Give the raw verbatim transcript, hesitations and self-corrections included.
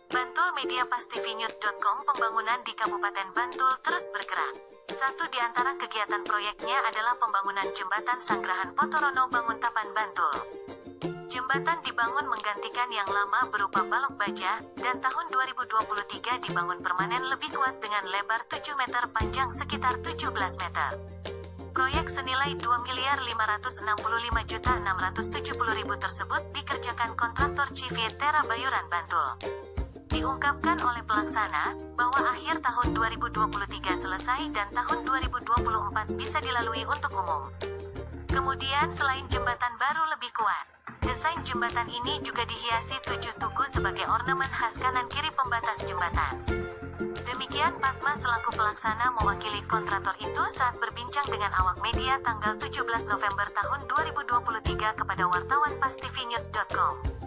Bantul Media Pastivinews dot com. Pembangunan di Kabupaten Bantul terus bergerak. Satu di antara kegiatan proyeknya adalah pembangunan Jembatan Sanggrahan Potorono Banguntapan Bantul. Jembatan dibangun menggantikan yang lama berupa balok baja, dan tahun dua ribu dua puluh tiga dibangun permanen lebih kuat dengan lebar tujuh meter, panjang sekitar tujuh belas meter. Proyek senilai dua miliar lima ratus enam puluh lima juta enam ratus tujuh puluh ribu tersebut dikerjakan kontraktor Civietera Bayoran Bantul. Diungkapkan oleh pelaksana, bahwa akhir tahun dua ribu dua puluh tiga selesai dan tahun dua ribu dua puluh empat bisa dilalui untuk umum. Kemudian selain jembatan baru lebih kuat, desain jembatan ini juga dihiasi tujuh tugu sebagai ornamen khas kanan kiri pembatas jembatan. Demikian Fatma selaku pelaksana mewakili kontraktor itu saat berbincang dengan awak media tanggal tujuh belas November tahun dua ribu dua puluh tiga kepada wartawan Pastivinews dot com.